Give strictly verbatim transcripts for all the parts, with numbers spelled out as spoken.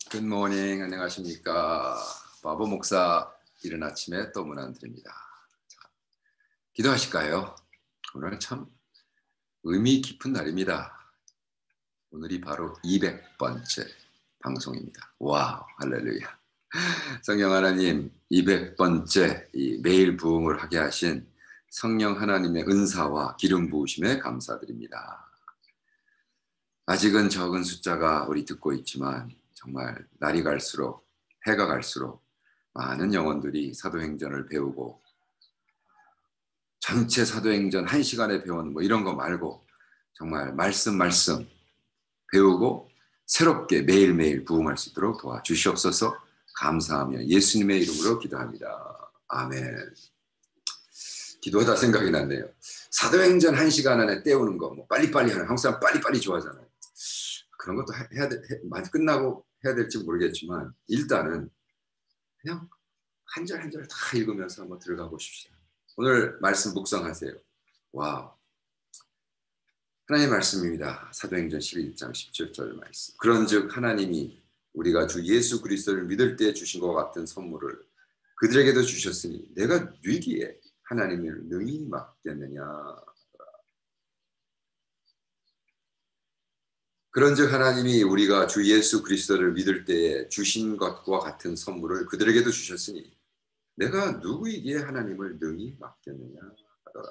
굿모닝, 안녕하십니까. 바보 목사 이른 아침에 또 문안 드립니다. 자, 기도하실까요? 오늘 참 의미 깊은 날입니다. 오늘이 바로 이백 번째 방송입니다. 와우, 할렐루야. 성령 하나님, 이백 번째 이 매일 부흥을 하게 하신 성령 하나님의 은사와 기름 부으심에 감사드립니다. 아직은 적은 숫자가 우리 듣고 있지만 정말 날이 갈수록, 해가 갈수록 많은 영혼들이 사도행전을 배우고, 전체 사도행전 한 시간에 배우는 뭐 이런 거 말고 정말 말씀 말씀 배우고 새롭게 매일매일 부흥할 수 있도록 도와주시옵소서. 감사하며 예수님의 이름으로 기도합니다. 아멘. 기도하다 생각이 났네요. 사도행전 한 시간 안에 때우는 거, 뭐 빨리빨리 하는, 한국 사람 빨리빨리 좋아하잖아요. 그런 것도 해야 돼, 많이 끝나고 해야 될지 모르겠지만 일단은 그냥 한 절 한 절 다 읽으면서 한번 들어가 보십시다. 오늘 말씀 묵상하세요. 와우. 하나님의 말씀입니다. 사도행전 십일 장 십칠 절 말씀. 그런즉 하나님이 우리가 주 예수 그리스도를 믿을 때 주신 것 같은 선물을 그들에게도 주셨으니 내가 누이기에 하나님을 능히 맡겠느냐. 그런즉 하나님이 우리가 주 예수 그리스도를 믿을 때에 주신 것과 같은 선물을 그들에게도 주셨으니 내가 누구이기에 하나님을 능히 맡겠느냐 하더라.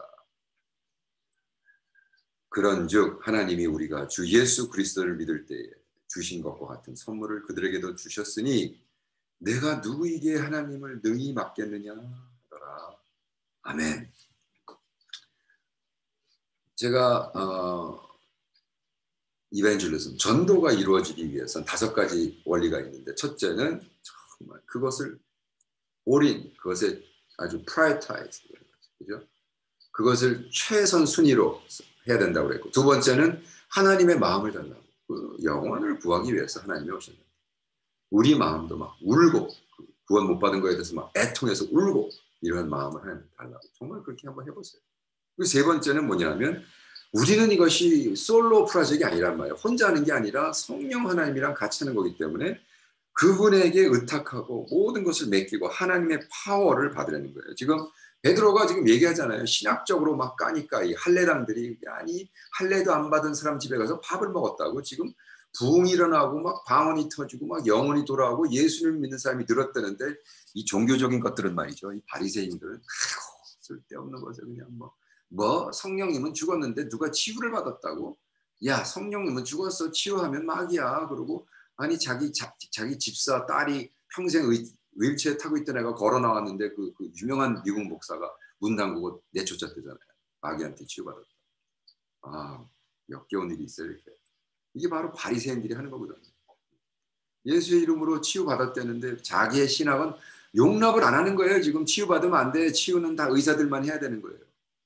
그런즉 하나님이 우리가 주 예수 그리스도를 믿을 때에 주신 것과 같은 선물을 그들에게도 주셨으니 내가 누구이기에 하나님을 능히 맡겠느냐 하더라. 아멘. 제가 어, 이벤젤리즘, 전도가 이루어지기 위해서는 다섯 가지 원리가 있는데, 첫째는 정말 그것을 올인, 그것에 아주 prioritize, 그죠? 그것을 최선 순위로 해야 된다고 그랬고, 두 번째는 하나님의 마음을 달라고, 그 영혼을 구하기 위해서 하나님이 오셨는데 우리 마음도 막 울고, 구원 못 받은 거에 대해서 막 애통해서 울고, 이런 마음을 하나님 달라고. 정말 그렇게 한번 해보세요. 그리고 세 번째는 뭐냐면 우리는 이것이 솔로 프로젝트가 아니란 말이에요. 혼자 하는 게 아니라 성령 하나님이랑 같이 하는 거기 때문에 그분에게 의탁하고 모든 것을 맡기고 하나님의 파워를 받으려는 거예요. 지금 베드로가 지금 얘기하잖아요. 신학적으로 막 까니까 이 할례당들이, 아니 할례도 안 받은 사람 집에 가서 밥을 먹었다고. 지금 부흥이 일어나고 막 방언이 터지고 막 영혼이 돌아오고 예수를 믿는 사람이 늘었다는데, 이 종교적인 것들은 말이죠. 이 바리새인들은 아이고 쓸데없는 것을 그냥 뭐 뭐 성령님은 죽었는데 누가 치유를 받았다고? 야, 성령님은 죽었어, 치유하면 막이야. 그러고 아니 자기 자, 자기 집사 딸이 평생 의, 휠체어 타고 있던 애가 걸어 나왔는데 그, 그 유명한 미국 목사가 문 담그고 내쫓았대잖아요. 마귀한테 치유받았다. 아, 역겨운 일이 있어요. 이렇게. 이게 바로 바리새인들이 하는 거거든요. 예수의 이름으로 치유받았다는데 자기의 신학은 용납을 안 하는 거예요. 지금 치유받으면 안 돼. 치유는 다 의사들만 해야 되는 거예요.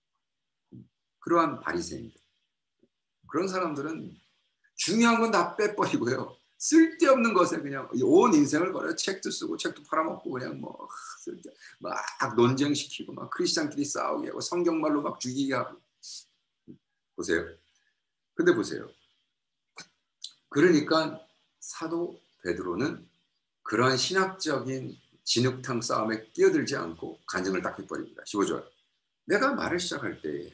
그러한 바리새인들, 그런 사람들은 중요한 건 다 빼버리고요. 쓸데없는 것에 그냥 온 인생을 걸어요. 책도 쓰고 책도 팔아먹고 그냥 뭐 쓸데 막 논쟁시키고 막 크리스찬끼리 싸우게 하고 성경말로 막 죽이게 하고. 보세요. 근데 보세요. 그러니까 사도 베드로는 그러한 신학적인 진흙탕 싸움에 끼어들지 않고 간증을 딱 해버립니다. 십오 절. 내가 말을 시작할 때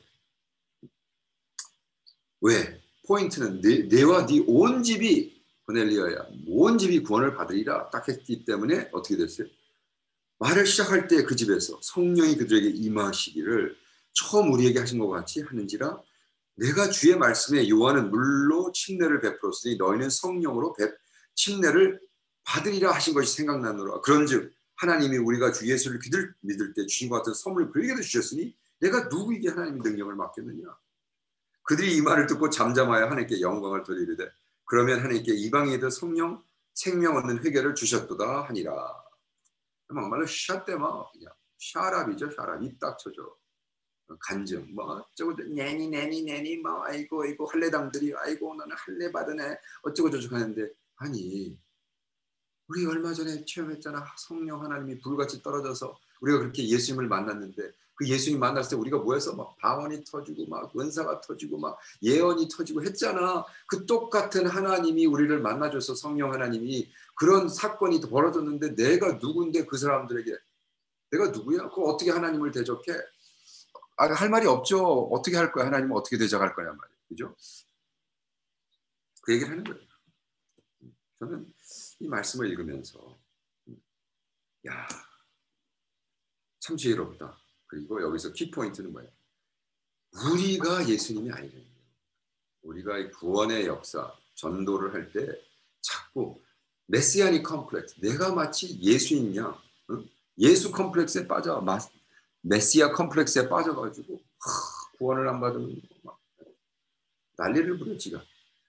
왜? 포인트는 내, 내와 네 온 집이 고넬리아야, 온 집이 구원을 받으리라 딱 했기 때문에 어떻게 됐어요? 말을 시작할 때 그 집에서 성령이 그들에게 임하시기를 처음 우리에게 하신 것 같이 하는지라 내가 주의 말씀에 요한은 물로 침례를 베풀었으니 너희는 성령으로 배, 침례를 받으리라 하신 것이 생각나노라. 그런즉 하나님이 우리가 주 예수를 믿을, 믿을 때 주신 것 같은 선물을 그에게도 주셨으니 내가 누구에게 하나님의 능력을 맡겼느냐. 그들이 이 말을 듣고 잠잠하여 하나님께 영광을 돌리되 그러면 하나님께 이방인에도 성령 생명 얻는 회개를 주셨도다 하니라. 막말로 샷대마 그냥 샤랍이죠. 샤랍. 입 딱 쳐줘. 간증 뭐 어쩌고 내니 내니 내니 뭐 아이고 아이고 할례당들이 아이고 나는 할례 받으네 어쩌고 저쩌고 하는데, 아니 우리 얼마 전에 체험했잖아. 성령 하나님이 불같이 떨어져서 우리가 그렇게 예수님을 만났는데 그 예수님 만났을 때 우리가 모여서 막 방언이 터지고 막 은사가 터지고 막 예언이 터지고 했잖아. 그 똑같은 하나님이 우리를 만나줘서 성령 하나님이 그런 사건이 벌어졌는데 내가 누군데 그 사람들에게 내가 누구야? 그럼 어떻게 하나님을 대적해? 아, 할 말이 없죠. 어떻게 할 거야? 하나님은 어떻게 대적할 거냐 말이에요. 그죠? 그 얘기를 하는 거예요. 저는 이 말씀을 읽으면서 야, 참 지혜롭다. 그리고 여기서 키포인트는 뭐예요? 우리가 예수님이 아니라는 거예요. 우리가 구원의 역사, 전도를 할 때 자꾸 메시아닉 컴플렉스, 내가 마치 예수인냐, 응? 예수 컴플렉스에 빠져, 메시아 컴플렉스에 빠져가지고 하, 구원을 안 받으면 막 난리를 부려 지가.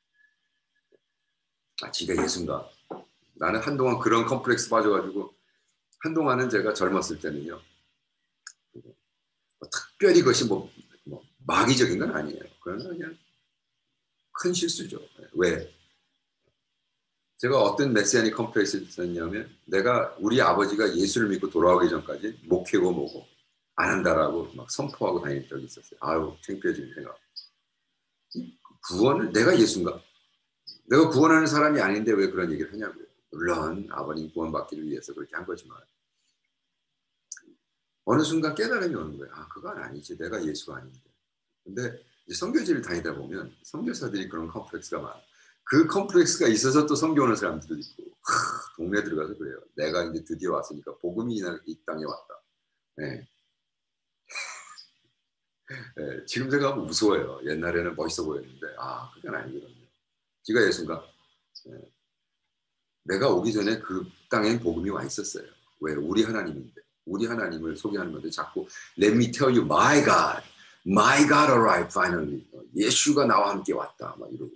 아, 지가 예수인가? 나는 한동안 그런 컴플렉스 빠져가지고 한동안은 제가 젊었을 때는요. 뭐 특별히 그것이 뭐, 뭐 마귀적인 건 아니에요. 그러나 그냥 큰 실수죠. 왜? 제가 어떤 메시아닉 컴플렉스를 있었냐면 내가 우리 아버지가 예수를 믿고 돌아오기 전까지 목회고 뭐고 안 한다라고 막 선포하고 다닐 적이 있었어요. 아유 창피해지는 생각. 구원을 내가 예수인가? 내가 구원하는 사람이 아닌데 왜 그런 얘기를 하냐고요. 물론 아버님 구원받기를 위해서 그렇게 한 거지만 어느 순간 깨달음이 오는 거예요. 아 그건 아니지. 내가 예수가 아닌데. 근데 이제 선교지를 다니다 보면 선교사들이 그런 컴플렉스가 많아. 그 컴플렉스가 있어서 또 선교 오는 사람들도 있고 하, 동네 들어가서 그래요. 내가 이제 드디어 왔으니까 복음이 이 땅에 왔다. 네. 네. 지금 생각하면 무서워요. 옛날에는 멋있어 보였는데 아 그건 아니거든요. 지가 예수인가? 네. 내가 오기 전에 그 땅엔 복음이 와 있었어요. 왜? 우리 하나님인데. 우리 하나님을 소개하는 건데 자꾸 Let me tell you, my God, my God arrived finally. 예수가 나와 함께 왔다. 막 이러고.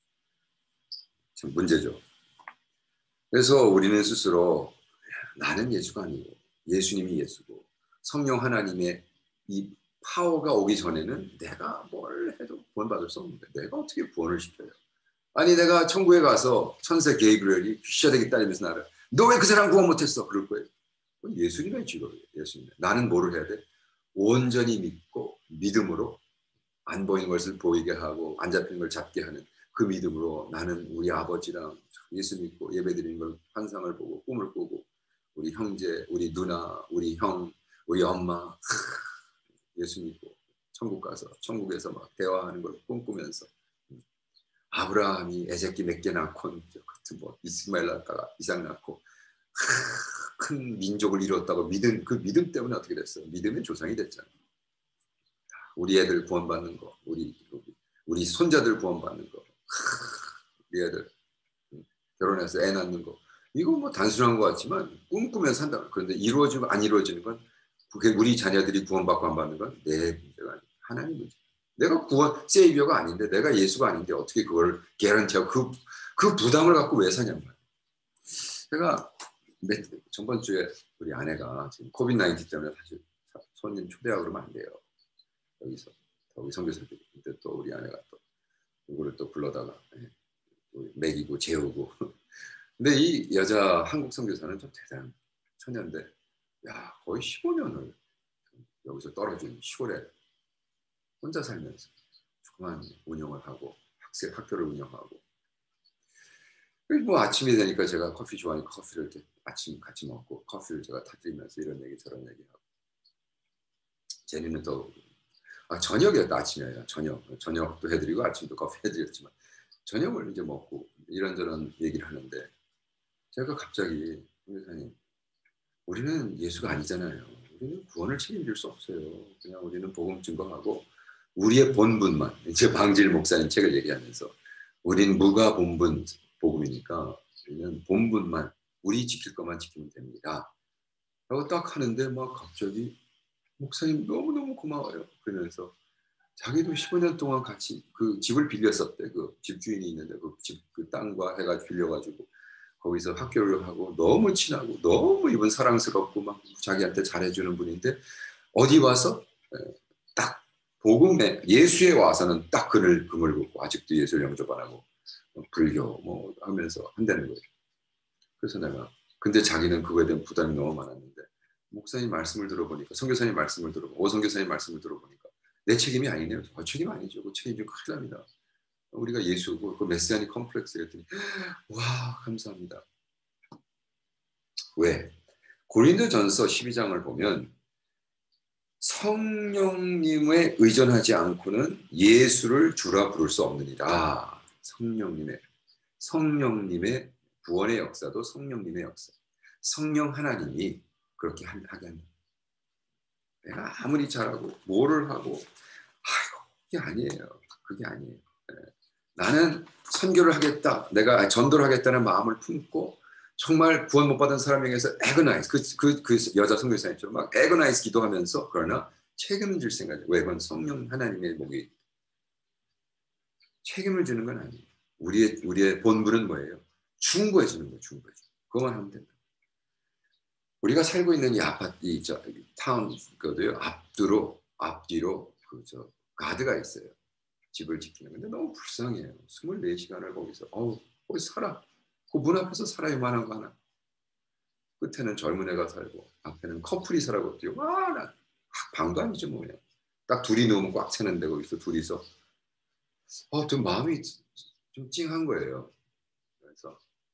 참 문제죠. 그래서 우리는 스스로 나는 예수가 아니고 예수님이 예수고 성령 하나님의 이 파워가 오기 전에는 내가 뭘 해도 구원받을 수 없는데 내가 어떻게 구원을 시켜요? 아니 내가 천국에 가서 천사 게이브리엘이 귀샤대기 따르면서 나를 너 왜 그 사람 구원 못했어? 그럴 거예요. 예수님의 직업이에요. 예수님. 나는 뭐를 해야 돼? 온전히 믿고 믿음으로 안 보이는 것을 보이게 하고 안 잡히는 걸 잡게 하는 그 믿음으로 나는 우리 아버지랑 예수 믿고 예배드리는 걸 환상을 보고 꿈을 꾸고 우리 형제, 우리 누나, 우리 형, 우리 엄마 예수 믿고 천국 가서 천국에서 막 대화하는 걸 꿈꾸면서 아브라함이 애새끼 몇 개 낳고 같은 뭐 이스마엘 낳다가 이삭 낳고 큰 민족을 이뤘다고 믿음 그 믿음 때문에 어떻게 됐어요? 믿음의 조상이 됐잖아요. 우리 애들 구원받는 거, 우리 우리 손자들 구원받는 거, 우리 애들 결혼해서 애 낳는 거, 이거 뭐 단순한 것 같지만 꿈꾸면서 한다. 그런데 이루어지고 안 이루어지는 건 그게 우리 자녀들이 구원받고 안 받는 건 내 문제가 아니야. 하나님 문제. 내가 구원 세이비어가 아닌데 내가 예수가 아닌데 어떻게 그걸 개런티하고 그, 그 부담을 갖고 왜 사냐는 거야. 제가 전번 주에 우리 아내가 지금 코비드 나인틴 때문에 사실 손님 초대하고 그러면 안 돼요. 여기서 우리 선교사들이 근데 또 우리 아내가 또 누구를 또 불러다가 먹이고 재우고 근데 이 여자 한국 선교사는 좀 대단한 처녀인데 야 거의 십오 년을 여기서 떨어진 시골에 혼자 살면서 조그만 운영을 하고 학생 학교를 운영하고 뭐 아침이 되니까 제가 커피 좋아하니까 커피를 이렇게 아침 같이 먹고 커피를 제가 타드리면서 이런 얘기 저런 얘기하고 제니는 또 아, 저녁이었다 아침이에요. 저녁 저녁도 해드리고 아침도 커피 해드렸지만 저녁을 이제 먹고 이런저런 얘기를 하는데 제가 갑자기 선교사님 우리는 예수가 아니잖아요. 우리는 구원을 책임질 수 없어요. 그냥 우리는 복음 증거하고 우리의 본분만 이제 방질 목사님 책을 얘기하면서 우린 무가 본분 복음이니까 우리는 본분만 우리 지킬 것만 지키면 됩니다. 라고 딱 하는데 막 갑자기 목사님 너무너무 고마워요. 그러면서 자기도 십오 년 동안 같이 그 집을 빌렸었대. 그 집주인이 있는데 그 집 그 땅과 해가 빌려가지고 거기서 학교를 하고 너무 친하고 너무 이분 사랑스럽고 막 자기한테 잘해주는 분인데 어디 와서 딱 복음에 예수에 와서는 딱 그를 금을 긋고 아직도 예수를 영접 안 하고 불교 뭐 하면서 한다는 거예요. 그래서 내가 근데 자기는 그거에 대한 부담이 너무 많았는데 목사님 말씀을 들어보니까, 선교사님 말씀을 들어보고, 오선교사님 말씀을 들어보니까 내 책임이 아니네요. 어, 책임 아니죠. 그 책임 좀 큰일 납니다. 우리가 예수고 그 메시아닉 컴플렉스 했더니 와 감사합니다. 왜? 고린도전서 십이 장을 보면 성령님에 의존하지 않고는 예수를 주라 부를 수 없느니라. 성령님의 성령님의 구원의 역사도 성령님의 역사. 성령 하나님이 그렇게 하게 한다. 내가 아무리 잘하고 뭐를 하고 아이고 그게 아니에요. 그게 아니에요. 네. 나는 선교를 하겠다. 내가 전도를 하겠다는 마음을 품고 정말 구원 못 받은 사람에게서 에그나이즈 그, 그, 그 여자 선교사님처럼 막 에그나이즈 기도하면서 그러나 책임을 질 생각이에요. 왜? 그건 성령 하나님의 목이 책임을 주는 건 아니에요. 우리의 우리의 본분은 뭐예요? 중보해 주는 거예요. 중보해 주는 거. 그것만 하면 된다. 우리가 살고 있는 이 아파트, 이 저 타운 거도요. 앞뒤로 앞뒤로 그 저 가드가 있어요. 집을 지키는. 근데 너무 불쌍해요. 스물네 시간을 거기서 어우 거기 살아. 그 문 앞에서 살아 요만한 거 하나. 끝에는 젊은 애가 살고 앞에는 커플이 살아고 뛰어. 와, 나 방도 아니죠 뭐냐. 딱 둘이 누우면 꽉 차는데 거기서 둘이서 어, 좀 마음이 좀 찡한 거예요. 그래서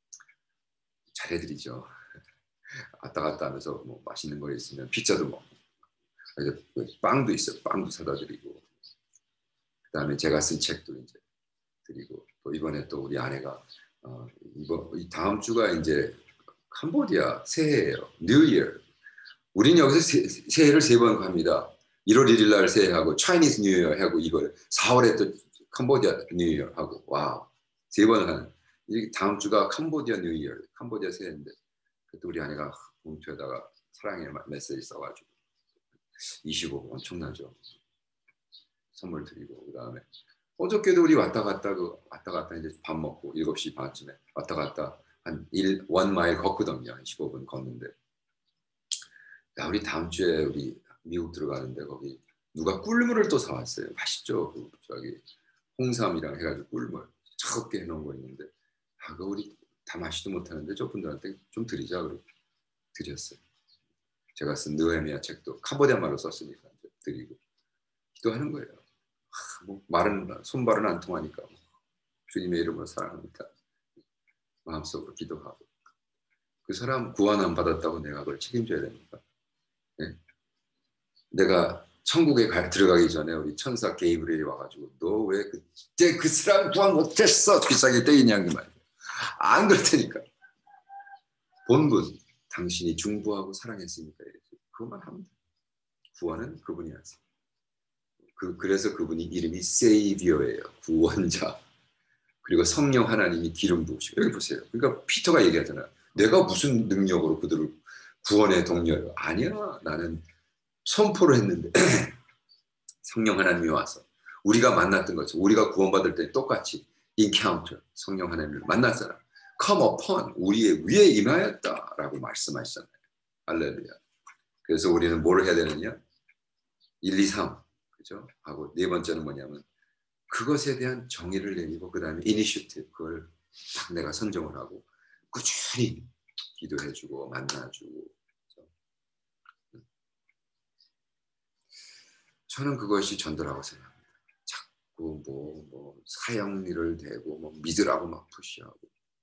잘해드리죠. 왔다 갔다 하면서 뭐 맛있는 거 있으면 피자도 먹고 빵도 있어요. 빵도 사다 드리고 그다음에 제가 쓴 책도 이제 드리고 또 이번에 또 우리 아내가 어, 이번 이 다음 주가 이제 캄보디아 새해예요. New Year. 우리는 여기서 새, 새해를 세 번 갑니다. 일월 일일 날 새해하고 Chinese New Year 하고 이걸 사월에 또 캄보디아 New Year 하고 와 세 번을 하는. 이 다음 주가 캄보디아 New Year, 캄보디아 새해인데 그때 우리 아내가 봉투에다가 사랑의 메시지 써가지고 이십오 엄청나죠. 선물 드리고 그다음에 어저께도 우리 왔다 갔다 그 왔다 갔다 이제 밥 먹고 일곱 시 반쯤에 왔다 갔다 한 일, 원 마일 걷거든요. 한 십오 분 걷는데 야 우리 다음 주에 우리 미국 들어가는데 거기 누가 꿀물을 또 사왔어요. 맛있죠. 그 저기 홍삼이랑 해가지고 꿀물 차갑게 해놓은 거 있는데 아 그거 우리 다 마시도 못하는데 저분들한테 좀 드리자 그러고 드렸어요. 제가 쓴 느헤미야 책도 캄보디아 말로 썼으니까 드리고 기도하는 거예요. 아, 뭐 말은 손발은 안 통하니까 주님의 이름으로 사랑합니다. 마음속으로 기도하고 그 사람 구원 안 받았다고 내가 그걸 책임져야 됩니까? 네? 내가 천국에 가, 들어가기 전에 우리 천사 게이브리엘이 와가지고 너 왜 그때 그 사람 구원 못했어? 비싸게 때리냐 그 말이에요. 안 그럴 테니까 본분 당신이 중보하고 사랑했으니까 그것만 하면 돼. 구원은 그분이 하세요. 그, 그래서 그분이 이름이 세이비어예요. 구원자. 그리고 성령 하나님이 기름 부으시고 여기 보세요. 그러니까 피터가 얘기하잖아요. 내가 무슨 능력으로 그들을 구원의 동료예요. 아니야. 나는 선포를 했는데 성령 하나님이 와서 우리가 만났던 것처럼 우리가 구원받을 때 똑같이 encounter 성령 하나님을 만났잖아. come upon 우리의 위에 임하였다라고 말씀하셨잖아요. 할렐루야. 그래서 우리는 뭘 해야 되느냐? 일, 이, 삼 그죠? 하고 네 번째는 뭐냐면 그것에 대한 정의를 내리고 그 다음에 이니셔티브 그걸 딱 내가 선정을 하고 꾸준히 기도해주고 만나주고 그렇죠? 저는 그것이 전도라고 생각합니다. 자꾸 뭐, 뭐 사형리를 대고 뭐 믿으라고 막 푸시하고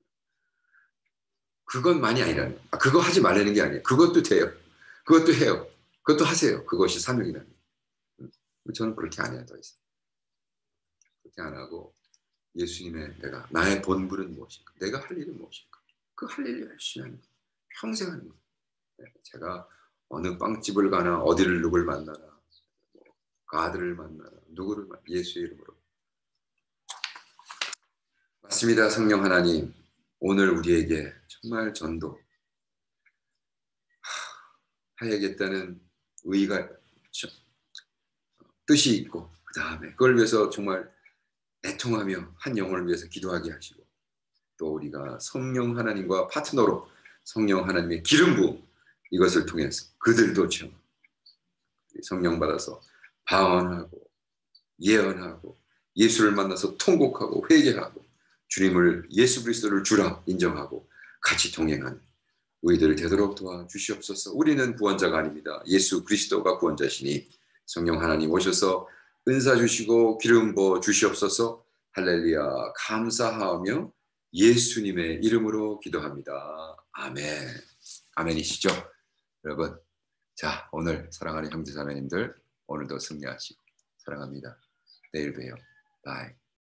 그건 많이 아니라는 아, 그거 하지 말라는 게 아니에요. 그것도 돼요. 그것도 해요. 그것도 하세요. 그것이 사명이라는 거예요. 저는 그렇게 안 해요. 더 이상. 그렇게 안 하고 예수님의 내가 나의 본분은 무엇인가? 내가 할 일은 무엇인가? 그 할 일을 열심히 하는 거예요. 평생 하는 거예요. 제가 어느 빵집을 가나 어디를 누굴 만나나 뭐, 그 아들을 만나나 누구를 만나 예수의 이름으로 맞습니다. 성령 하나님 오늘 우리에게 정말 전도 하야겠다는 의가 뜻이 있고 그 다음에 그걸 위해서 정말 애통하며 한 영혼을 위해서 기도하게 하시고 또 우리가 성령 하나님과 파트너로 성령 하나님의 기름 부음 이것을 통해서 그들도 좀 성령 받아서 방언하고 예언하고 예수를 만나서 통곡하고 회개하고 주님을 예수 그리스도를 주라 인정하고 같이 동행하는 우리들을 되도록 도와주시옵소서. 우리는 구원자가 아닙니다. 예수 그리스도가 구원자시니 성령 하나님 오셔서 은사 주시고 기름 부어 주시옵소서. 할렐루야. 감사하며 예수님의 이름으로 기도합니다. 아멘. 아멘이시죠? 여러분, 자, 오늘 사랑하는 형제 자매님들, 오늘도 승리하시고 사랑합니다. 내일 봬요. 바이.